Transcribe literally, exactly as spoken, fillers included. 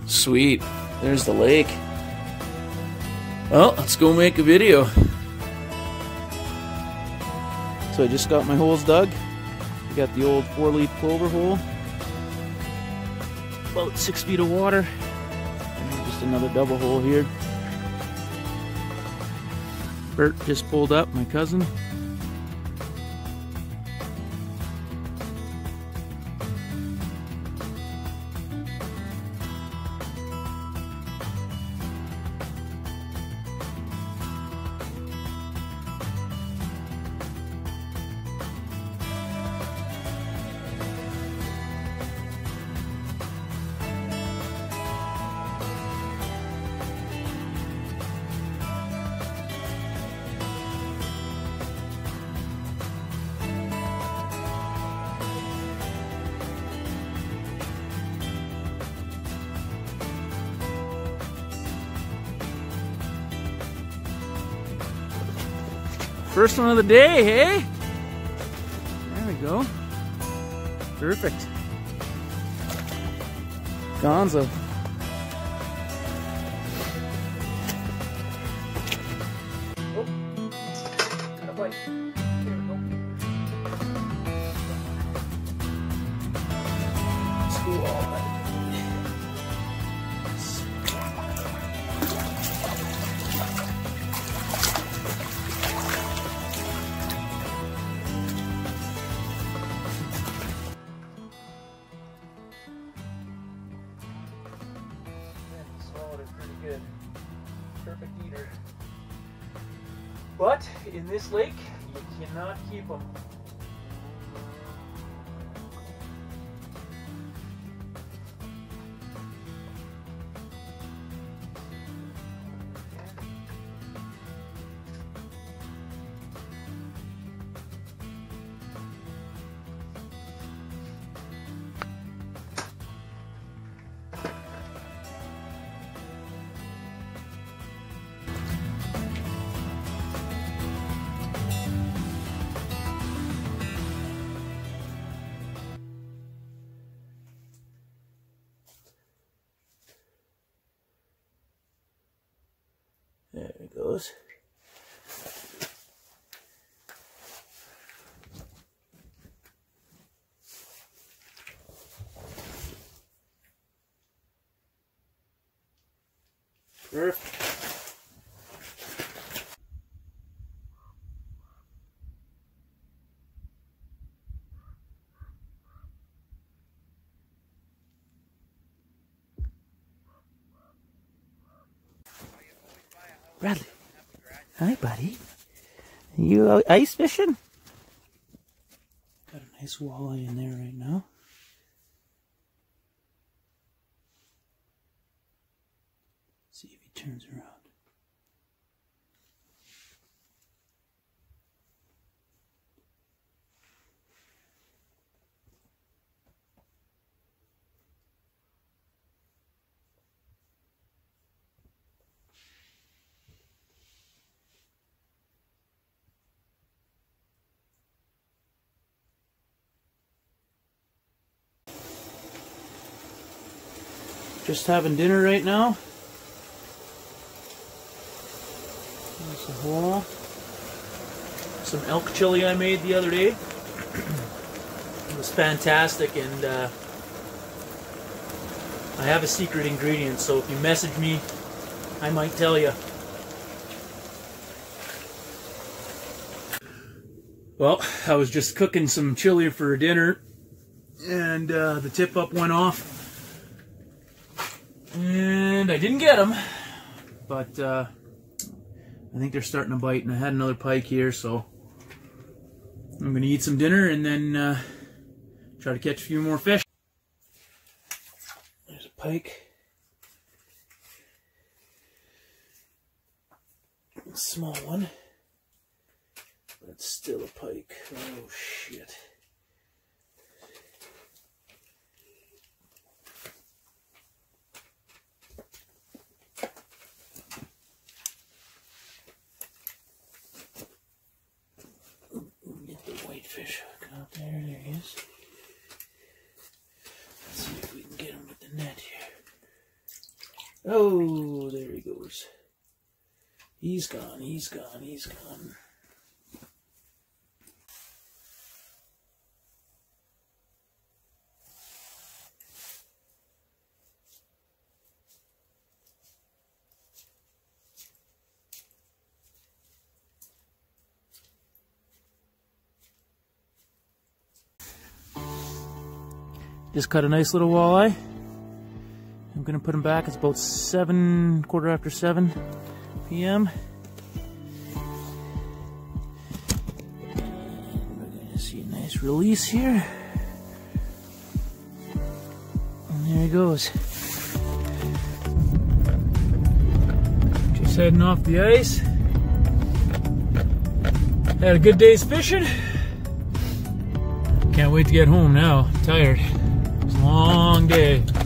Sweet. There's the lake. Well, let's go make a video. So I just got my holes dug. I got the old four-leaf clover hole. About six feet of water. And just another double hole here. Bert just pulled up, my cousin. First one of the day, hey? There we go. Perfect. Gonzo. Oh, got a bite. Here we go. School all that. Good. Perfect eater. But in this lake, you cannot keep them. There it goes. Perfect. Bradley. Hi, buddy. You out ice fishing? Got a nice walleye in there right now. See if he turns around. Just having dinner right now. There's a hole. Some elk chili I made the other day. It was fantastic, and uh, I have a secret ingredient, so if you message me, I might tell you. Well, I was just cooking some chili for dinner, and uh, the tip-up went off. And I didn't get them, but uh, I think they're starting to bite, and I had another pike here, so I'm going to eat some dinner and then uh, try to catch a few more fish. There's a pike. A small one, but it's still a pike. Oh, shit. Whitefish hooking up there, there he is. Let's see if we can get him with the net here. Oh, there he goes. He's gone, he's gone, he's gone. Just caught a nice little walleye. I'm gonna put him back. It's about seven, quarter after seven p m And we're gonna see a nice release here. And there he goes. Just heading off the ice. Had a good day's fishing. Can't wait to get home now. I'm tired. It's a long day.